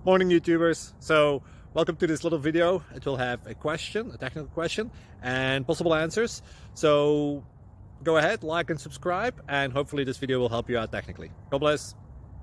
Morning YouTubers. So welcome to this little video. It will have a question, a technical question, and possible answers. So go ahead, like and subscribe, and hopefully this video will help you out technically. God bless.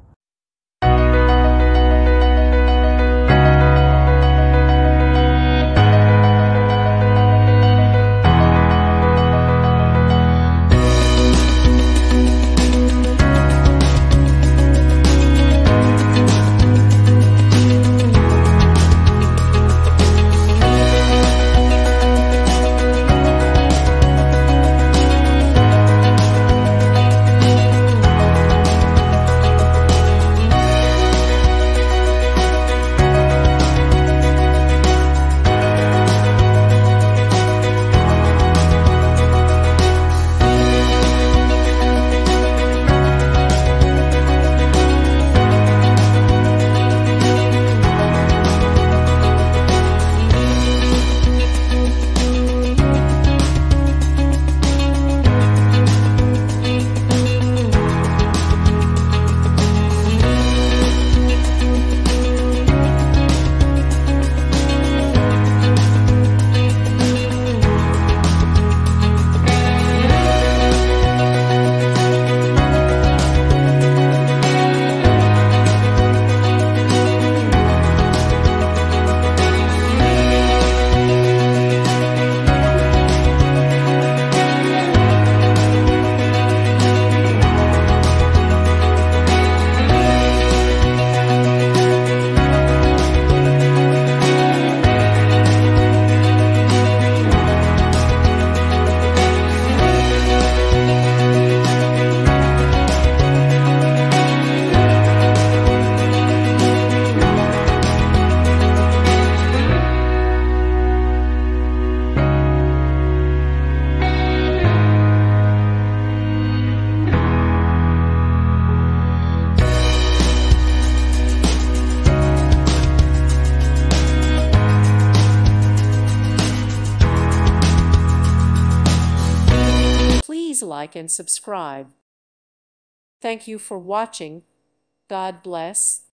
Please like and subscribe. Thank you for watching. God bless.